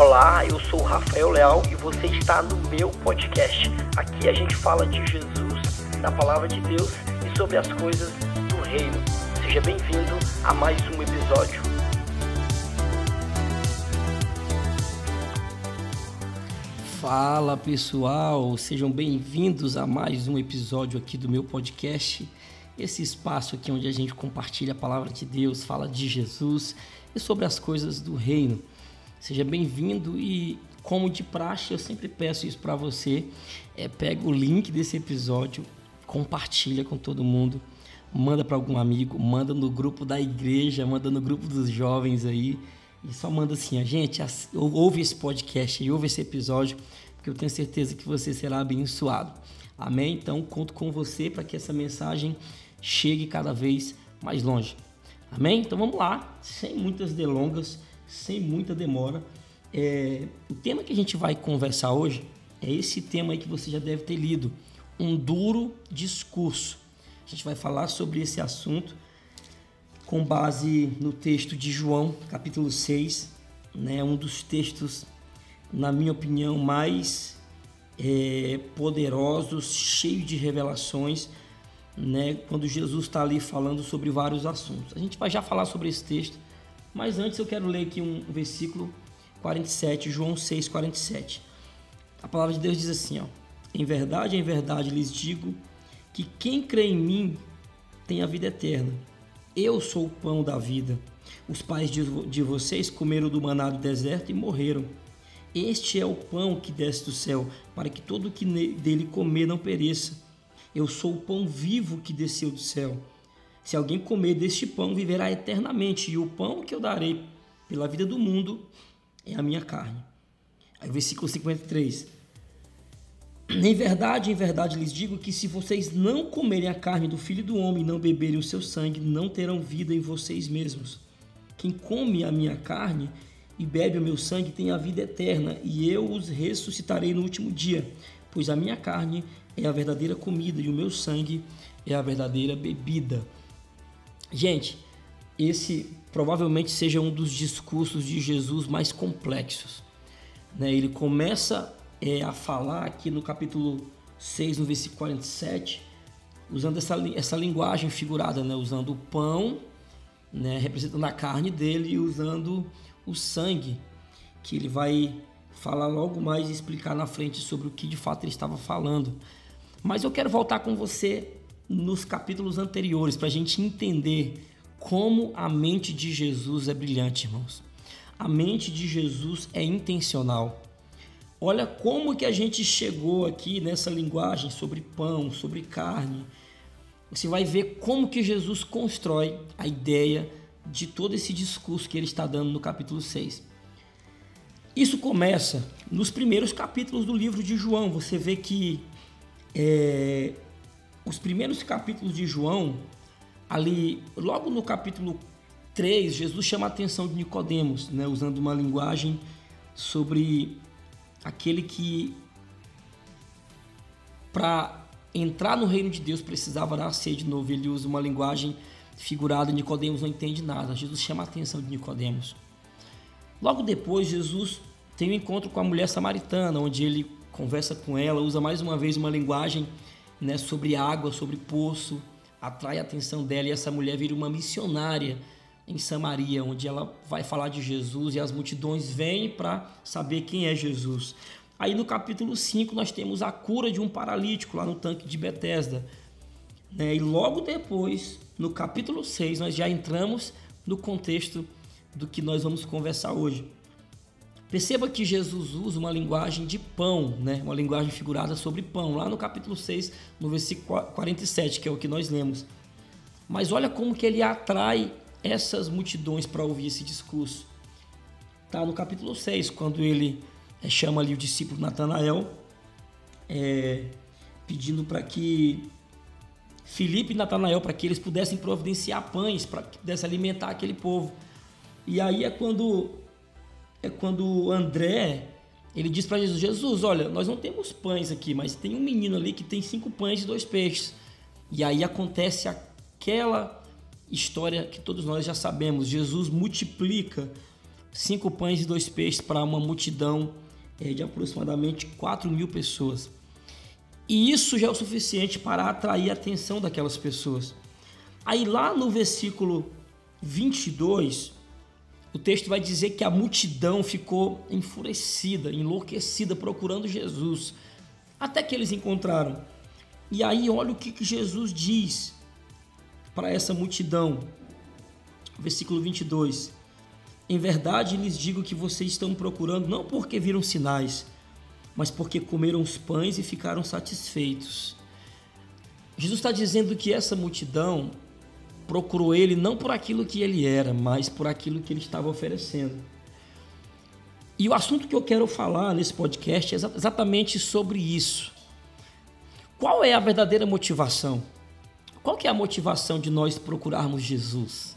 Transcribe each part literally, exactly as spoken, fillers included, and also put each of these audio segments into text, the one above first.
Olá, eu sou o Rafael Leal e você está no meu podcast. Aqui a gente fala de Jesus, da Palavra de Deus e sobre as coisas do Reino. Seja bem-vindo a mais um episódio. Fala pessoal, sejam bem-vindos a mais um episódio aqui do meu podcast. Esse espaço aqui onde a gente compartilha a Palavra de Deus, fala de Jesus e sobre as coisas do Reino. Seja bem-vindo e, como de praxe, eu sempre peço isso para você. É, pega o link desse episódio, compartilha com todo mundo, manda para algum amigo, manda no grupo da igreja, manda no grupo dos jovens aí. E só manda assim, a gente ouve esse podcast e ouve esse episódio, porque eu tenho certeza que você será abençoado. Amém? Então, conto com você para que essa mensagem chegue cada vez mais longe. Amém? Então, vamos lá, sem muitas delongas, sem muita demora. É, o tema que a gente vai conversar hoje é esse tema aí que você já deve ter lido, um duro discurso. A gente vai falar sobre esse assunto com base no texto de João, capítulo seis, né, um dos textos, na minha opinião, mais é, poderosos, cheio de revelações, né, quando Jesus está ali falando sobre vários assuntos. A gente vai já falar sobre esse texto, mas antes eu quero ler aqui um versículo quarenta e sete, João seis, quarenta e sete. A palavra de Deus diz assim, ó: em verdade, em verdade lhes digo que quem crê em mim tem a vida eterna. Eu sou o pão da vida. Os pais de, de vocês comeram do maná do deserto e morreram. Este é o pão que desce do céu, para que todo o que dele comer não pereça. Eu sou o pão vivo que desceu do céu. Se alguém comer deste pão, viverá eternamente, e o pão que eu darei pela vida do mundo é a minha carne. Aí versículo cinquenta e três. Em verdade, em verdade lhes digo que se vocês não comerem a carne do Filho do Homem e não beberem o seu sangue, não terão vida em vocês mesmos. Quem come a minha carne e bebe o meu sangue tem a vida eterna, e eu os ressuscitarei no último dia, pois a minha carne é a verdadeira comida e o meu sangue é a verdadeira bebida. Gente, esse provavelmente seja um dos discursos de Jesus mais complexos, né? Ele começa é, a falar aqui no capítulo seis, no versículo quarenta e sete, usando essa, essa linguagem figurada, né? Usando o pão, né? Representando a carne dele, e usando o sangue, que ele vai falar logo mais e explicar na frente sobre o que de fato ele estava falando. Mas eu quero voltar com você nos capítulos anteriores para a gente entender como a mente de Jesus é brilhante, irmãos. A mente de Jesus é intencional. Olha como que a gente chegou aqui nessa linguagem sobre pão, sobre carne. Você vai ver como que Jesus constrói a ideia de todo esse discurso que ele está dando no capítulo seis. Isso começa nos primeiros capítulos do livro de João. Você vê que é, os primeiros capítulos de João, ali, logo no capítulo três, Jesus chama a atenção de Nicodemos, né, usando uma linguagem sobre aquele que, para entrar no reino de Deus, precisava nascer de novo. Ele usa uma linguagem figurada, Nicodemos não entende nada. Jesus chama a atenção de Nicodemos. Logo depois, Jesus tem um encontro com a mulher samaritana, onde ele conversa com ela, usa mais uma vez uma linguagem, né, sobre água, sobre poço, atrai a atenção dela, e essa mulher vira uma missionária em Samaria, onde ela vai falar de Jesus e as multidões vêm para saber quem é Jesus. Aí no capítulo cinco nós temos a cura de um paralítico lá no tanque de Betesda, né? E logo depois, no capítulo seis, nós já entramos no contexto do que nós vamos conversar hoje. Perceba que Jesus usa uma linguagem de pão, né? Uma linguagem figurada sobre pão, lá no capítulo seis, no versículo quarenta e sete, que é o que nós lemos. Mas olha como que ele atrai essas multidões para ouvir esse discurso. Tá no capítulo seis, quando ele é, chama ali o discípulo Natanael, é, pedindo para que Filipe e Natanael, para que eles pudessem providenciar pães, para que pudessem alimentar aquele povo. E aí é quando... É quando André, ele diz para Jesus, Jesus, olha, nós não temos pães aqui, mas tem um menino ali que tem cinco pães e dois peixes. E aí acontece aquela história que todos nós já sabemos. Jesus multiplica cinco pães e dois peixes para uma multidão é, de aproximadamente quatro mil pessoas. E isso já é o suficiente para atrair a atenção daquelas pessoas. Aí lá no versículo vinte e dois, o texto vai dizer que a multidão ficou enfurecida, enlouquecida, procurando Jesus, até que eles encontraram. E aí olha o que, que Jesus diz para essa multidão. Versículo vinte e dois. Em verdade lhes digo que vocês estão procurando não porque viram sinais, mas porque comeram os pães e ficaram satisfeitos. Jesus está dizendo que essa multidão procurou ele não por aquilo que ele era, mas por aquilo que ele estava oferecendo. E o assunto que eu quero falar nesse podcast é exatamente sobre isso. Qual é a verdadeira motivação? Qual que é a motivação de nós procurarmos Jesus?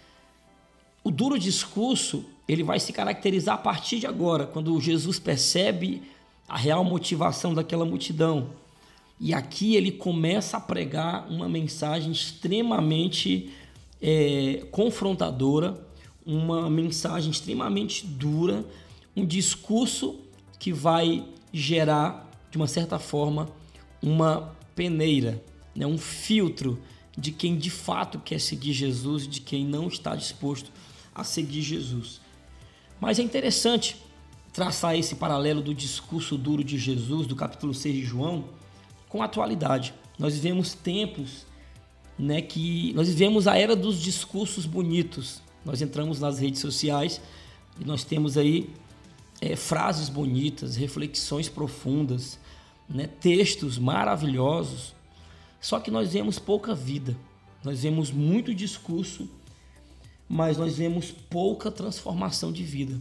O duro discurso, ele vai se caracterizar a partir de agora, quando Jesus percebe a real motivação daquela multidão. E aqui ele começa a pregar uma mensagem extremamente é, confrontadora, uma mensagem extremamente dura, um discurso que vai gerar, de uma certa forma, uma peneira, né, um filtro de quem de fato quer seguir Jesus e de quem não está disposto a seguir Jesus. Mas é interessante traçar esse paralelo do discurso duro de Jesus, do capítulo seis de João, com a atualidade. Nós vivemos tempos, né, que nós vivemos a era dos discursos bonitos. Nós entramos nas redes sociais e nós temos aí é, frases bonitas, reflexões profundas, né, textos maravilhosos. Só que nós vemos pouca vida, nós vemos muito discurso, mas nós vemos pouca transformação de vida.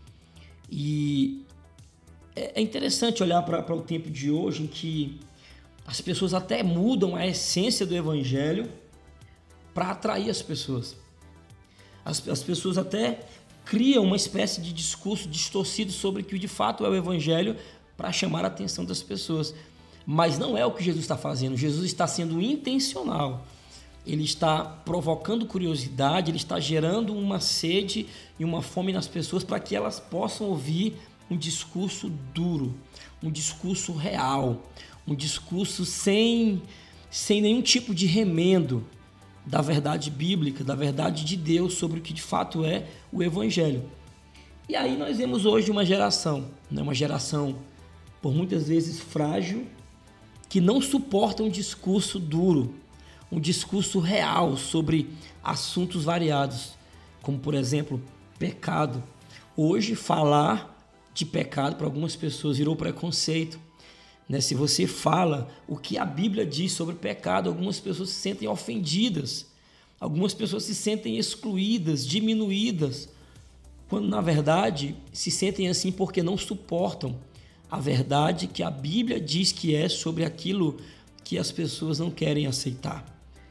E é interessante olhar para o tempo de hoje, em que as pessoas até mudam a essência do evangelho para atrair as pessoas. As, as pessoas até criam uma espécie de discurso distorcido sobre o que de fato é o evangelho para chamar a atenção das pessoas. Mas não é o que Jesus está fazendo. Jesus está sendo intencional. Ele está provocando curiosidade, ele está gerando uma sede e uma fome nas pessoas para que elas possam ouvir um discurso duro, um discurso real, um discurso sem, sem nenhum tipo de remendo da verdade bíblica, da verdade de Deus sobre o que de fato é o evangelho. E aí nós vemos hoje uma geração, né, uma geração por muitas vezes frágil, que não suporta um discurso duro, um discurso real sobre assuntos variados, como por exemplo, pecado. Hoje falar de pecado para algumas pessoas virou preconceito, né? Se você fala o que a Bíblia diz sobre pecado, algumas pessoas se sentem ofendidas, algumas pessoas se sentem excluídas, diminuídas, quando na verdade se sentem assim porque não suportam a verdade que a Bíblia diz que é sobre aquilo que as pessoas não querem aceitar.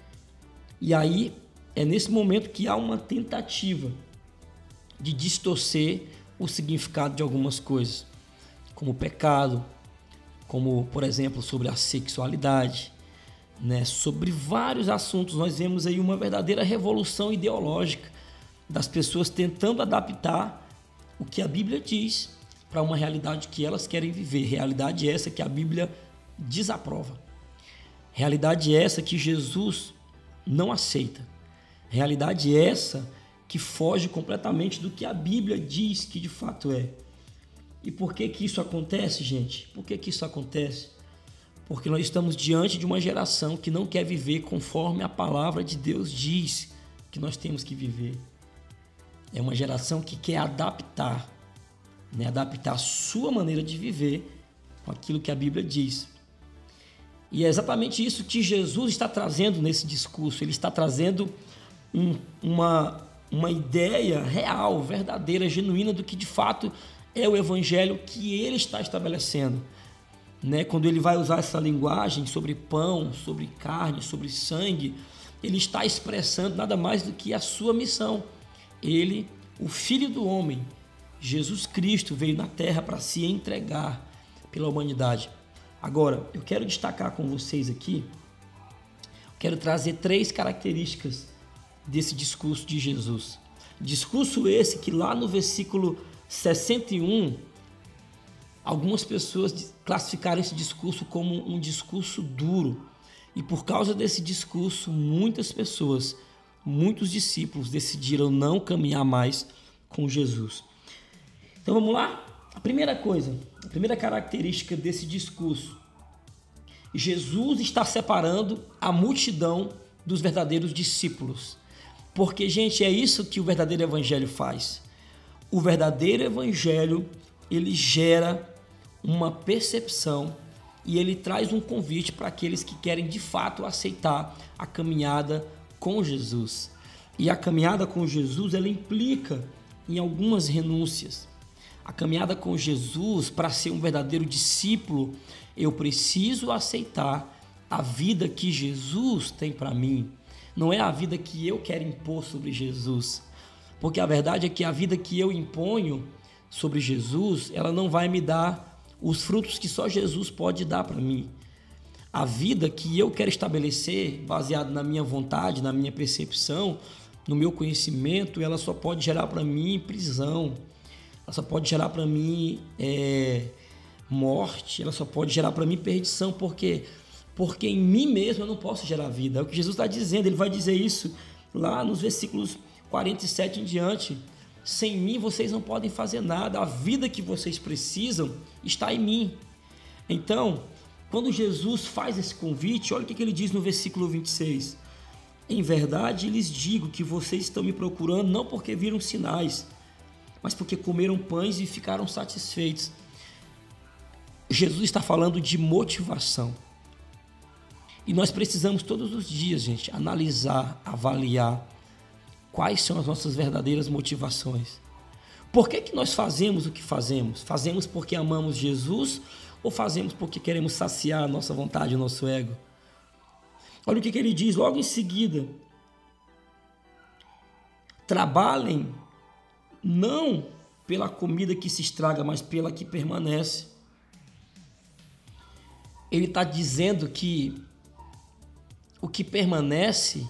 E aí é nesse momento que há uma tentativa de distorcer o significado de algumas coisas, como pecado, como, por exemplo, sobre a sexualidade, né? Sobre vários assuntos. Nós vemos aí uma verdadeira revolução ideológica das pessoas tentando adaptar o que a Bíblia diz para uma realidade que elas querem viver. Realidade essa que a Bíblia desaprova. Realidade essa que Jesus não aceita. Realidade essa que foge completamente do que a Bíblia diz que de fato é. E por que que isso acontece, gente? Por que que isso acontece? Porque nós estamos diante de uma geração que não quer viver conforme a palavra de Deus diz que nós temos que viver. É uma geração que quer adaptar, né? Adaptar a sua maneira de viver com aquilo que a Bíblia diz. E é exatamente isso que Jesus está trazendo nesse discurso. Ele está trazendo um, uma, uma ideia real, verdadeira, genuína do que de fato é o evangelho que ele está estabelecendo, né? Quando ele vai usar essa linguagem sobre pão, sobre carne, sobre sangue, ele está expressando nada mais do que a sua missão. Ele, o Filho do Homem, Jesus Cristo, veio na terra para se entregar pela humanidade. Agora, eu quero destacar com vocês aqui, quero trazer três características desse discurso de Jesus. Discurso esse que lá no versículo sessenta e um, algumas pessoas classificaram esse discurso como um discurso duro. E por causa desse discurso, muitas pessoas, muitos discípulos decidiram não caminhar mais com Jesus. Então vamos lá? A primeira coisa, a primeira característica desse discurso: Jesus está separando a multidão dos verdadeiros discípulos. Porque, gente, é isso que o verdadeiro evangelho faz. O verdadeiro evangelho, ele gera uma percepção e ele traz um convite para aqueles que querem de fato aceitar a caminhada com Jesus. E a caminhada com Jesus, ela implica em algumas renúncias. A caminhada com Jesus, para ser um verdadeiro discípulo, eu preciso aceitar a vida que Jesus tem para mim. Não é a vida que eu quero impor sobre Jesus. Porque a verdade é que a vida que eu imponho sobre Jesus, ela não vai me dar os frutos que só Jesus pode dar para mim. A vida que eu quero estabelecer, baseado na minha vontade, na minha percepção, no meu conhecimento, ela só pode gerar para mim prisão. Ela só pode gerar para mim é, morte, ela só pode gerar para mim perdição, porque, porque em mim mesmo eu não posso gerar vida. É o que Jesus está dizendo, ele vai dizer isso lá nos versículos quarenta e sete em diante. Sem mim vocês não podem fazer nada, a vida que vocês precisam está em mim. Então, quando Jesus faz esse convite, olha o que ele diz no versículo vinte e seis. Em verdade lhes digo que vocês estão me procurando não porque viram sinais, mas porque comeram pães e ficaram satisfeitos. Jesus está falando de motivação. E nós precisamos todos os dias, gente, analisar, avaliar quais são as nossas verdadeiras motivações. Por que que nós fazemos o que fazemos? Fazemos porque amamos Jesus ou fazemos porque queremos saciar a nossa vontade, o nosso ego? Olha o que que ele diz logo em seguida. Trabalhem não pela comida que se estraga, mas pela que permanece. Ele está dizendo que o que permanece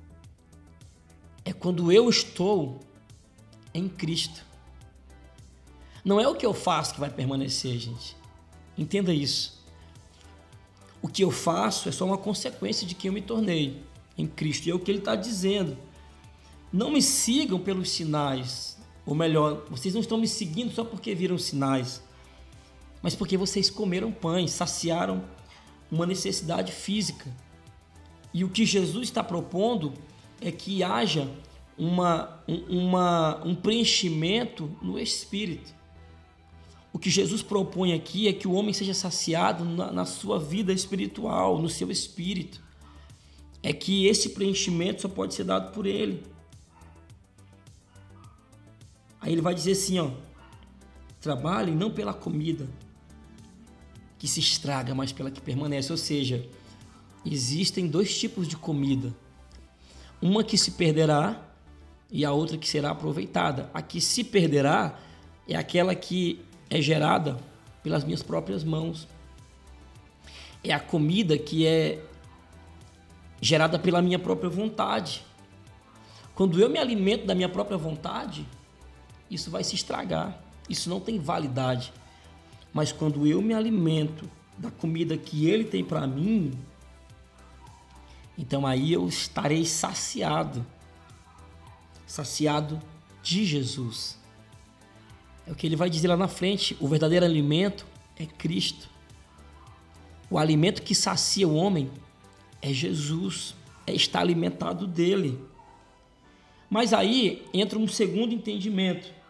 é quando eu estou em Cristo. Não é o que eu faço que vai permanecer, gente. Entenda isso. O que eu faço é só uma consequência de quem eu me tornei em Cristo. E é o que ele está dizendo. Não me sigam pelos sinais. Ou melhor, vocês não estão me seguindo só porque viram sinais, mas porque vocês comeram pães, saciaram uma necessidade física. E o que Jesus está propondo é que haja uma, uma, um preenchimento no espírito. O que Jesus propõe aqui é que o homem seja saciado na, na sua vida espiritual, no seu espírito. É que esse preenchimento só pode ser dado por ele. Aí ele vai dizer assim, ó, trabalhem não pela comida que se estraga, mas pela que permanece. Ou seja, existem dois tipos de comida. Uma que se perderá e a outra que será aproveitada. A que se perderá é aquela que é gerada pelas minhas próprias mãos. É a comida que é gerada pela minha própria vontade. Quando eu me alimento da minha própria vontade, isso vai se estragar, isso não tem validade. Mas quando eu me alimento da comida que ele tem para mim, então aí eu estarei saciado, saciado de Jesus. É o que ele vai dizer lá na frente, o verdadeiro alimento é Cristo. O alimento que sacia o homem é Jesus, é estar alimentado dele. Mas aí entra um segundo entendimento.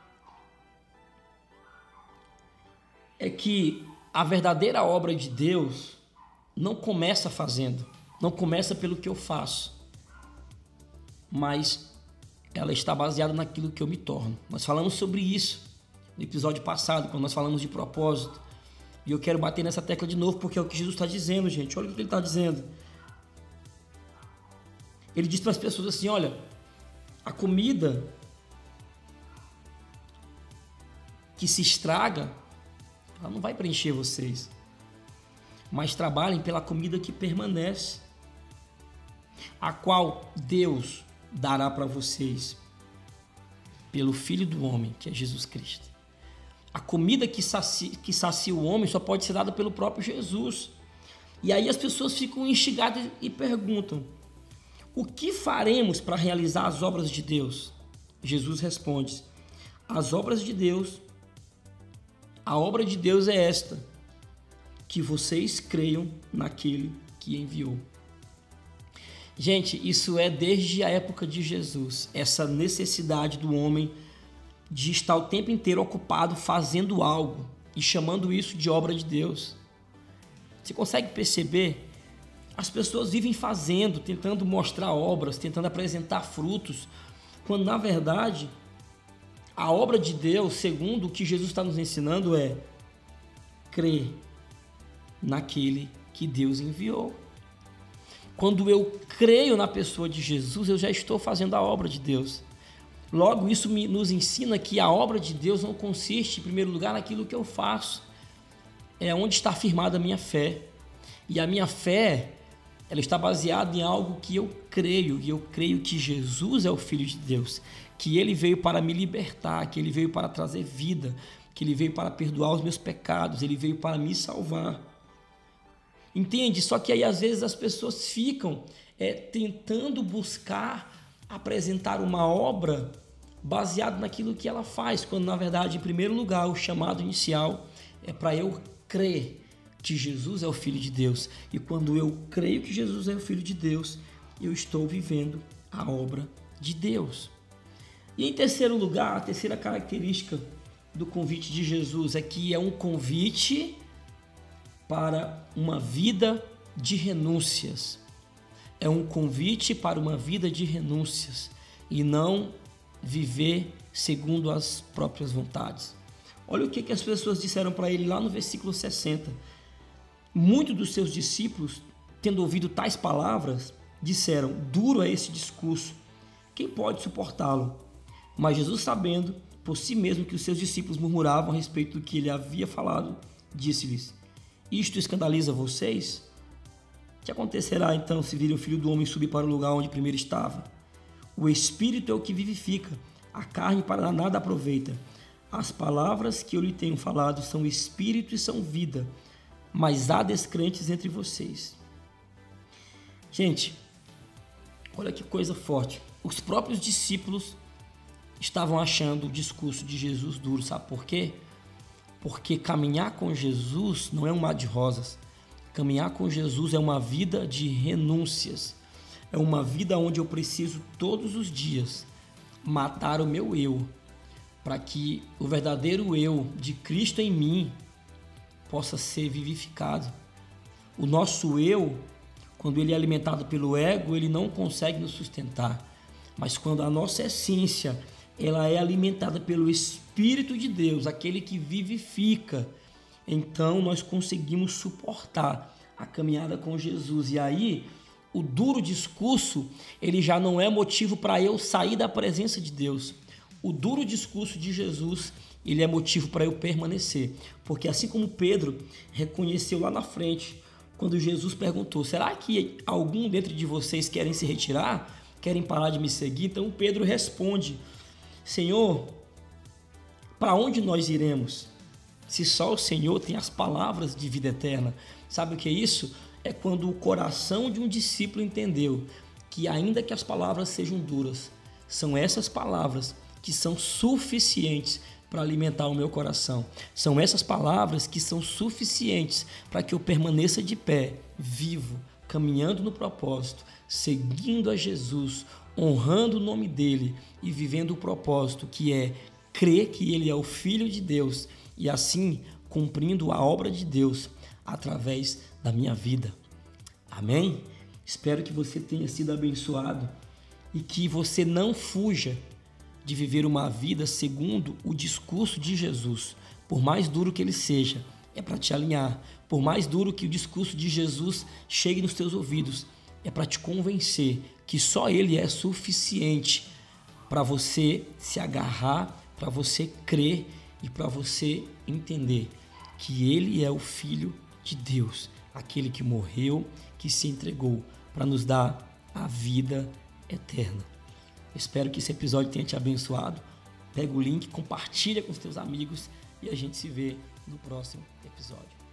É que a verdadeira obra de Deus não começa fazendo, não começa pelo que eu faço, mas ela está baseada naquilo que eu me torno. Nós falamos sobre isso no episódio passado, quando nós falamos de propósito, e eu quero bater nessa tecla de novo, porque é o que Jesus está dizendo, gente. Olha o que ele está dizendo. Ele diz para as pessoas assim, olha, a comida que se estraga, ela não vai preencher vocês, mas trabalhem pela comida que permanece, a qual Deus dará para vocês. pelo Filho do homem, que é Jesus Cristo. A comida que sacia, que sacia o homem só pode ser dada pelo próprio Jesus. E aí as pessoas ficam instigadas e perguntam: o que faremos para realizar as obras de Deus? Jesus responde: as obras de Deus, a obra de Deus é esta, que vocês creiam naquele que enviou. Gente, isso é desde a época de Jesus, essa necessidade do homem de estar o tempo inteiro ocupado fazendo algo e chamando isso de obra de Deus. Você consegue perceber? As pessoas vivem fazendo, tentando mostrar obras, tentando apresentar frutos, quando na verdade a obra de Deus, segundo o que Jesus está nos ensinando, é crer naquele que Deus enviou. Quando eu creio na pessoa de Jesus, eu já estou fazendo a obra de Deus. Logo, isso me, nos ensina que a obra de Deus não consiste, em primeiro lugar, naquilo que eu faço. É onde está firmada a minha fé. E a minha fé, ela está baseada em algo que eu creio. E eu creio que Jesus é o Filho de Deus. Que Ele veio para me libertar, que Ele veio para trazer vida, que Ele veio para perdoar os meus pecados, Ele veio para me salvar. Entende? Só que aí às vezes as pessoas ficam é, tentando buscar apresentar uma obra baseada naquilo que ela faz, quando na verdade, em primeiro lugar, o chamado inicial é para eu crer que Jesus é o Filho de Deus. E quando eu creio que Jesus é o Filho de Deus, eu estou vivendo a obra de Deus. E em terceiro lugar, a terceira característica do convite de Jesus é que é um convite para uma vida de renúncias. É um convite para uma vida de renúncias e não viver segundo as próprias vontades. Olha o que, que as pessoas disseram para ele lá no versículo sessenta. Muitos dos seus discípulos, tendo ouvido tais palavras, disseram: duro é esse discurso, quem pode suportá-lo? Mas Jesus, sabendo por si mesmo que os seus discípulos murmuravam a respeito do que ele havia falado, disse-lhes: isto escandaliza vocês? O que acontecerá então se virem o Filho do Homem subir para o lugar onde primeiro estava? O Espírito é o que vivifica, a carne para nada aproveita. As palavras que eu lhe tenho falado são Espírito e são vida, mas há descrentes entre vocês. Gente, olha que coisa forte. Os próprios discípulos estavam achando o discurso de Jesus duro, sabe por quê? Porque caminhar com Jesus não é um mar de rosas. Caminhar com Jesus é uma vida de renúncias. É uma vida onde eu preciso todos os dias matar o meu eu, para que o verdadeiro eu de Cristo em mim possa ser vivificado. O nosso eu, quando ele é alimentado pelo ego, ele não consegue nos sustentar. Mas quando a nossa essência ela é alimentada pelo Espírito de Deus, aquele que vivifica, então nós conseguimos suportar a caminhada com Jesus. E aí, o duro discurso, ele já não é motivo para eu sair da presença de Deus. O duro discurso de Jesus, ele é motivo para eu permanecer. Porque assim como Pedro reconheceu lá na frente, quando Jesus perguntou: será que algum dentro de vocês querem se retirar? Querem parar de me seguir? Então Pedro responde: Senhor, para onde nós iremos? Se só o Senhor tem as palavras de vida eterna. Sabe o que é isso? É quando o coração de um discípulo entendeu que, ainda que as palavras sejam duras, são essas palavras que são suficientes para alimentar o meu coração. São essas palavras que são suficientes para que eu permaneça de pé, vivo, caminhando no propósito, seguindo a Jesus, honrando o nome dele e vivendo o propósito, que é crer que ele é o Filho de Deus e assim cumprindo a obra de Deus através da minha vida. Amém? Espero que você tenha sido abençoado e que você não fuja de viver uma vida segundo o discurso de Jesus. Por mais duro que ele seja, é para te alinhar. Por mais duro que o discurso de Jesus chegue nos teus ouvidos, é para te convencer que só ele é suficiente para você se agarrar, para você crer e para você entender que ele é o Filho de Deus, aquele que morreu, que se entregou para nos dar a vida eterna. Espero que esse episódio tenha te abençoado. pega o link, compartilha com os teus amigos e a gente se vê no próximo episódio.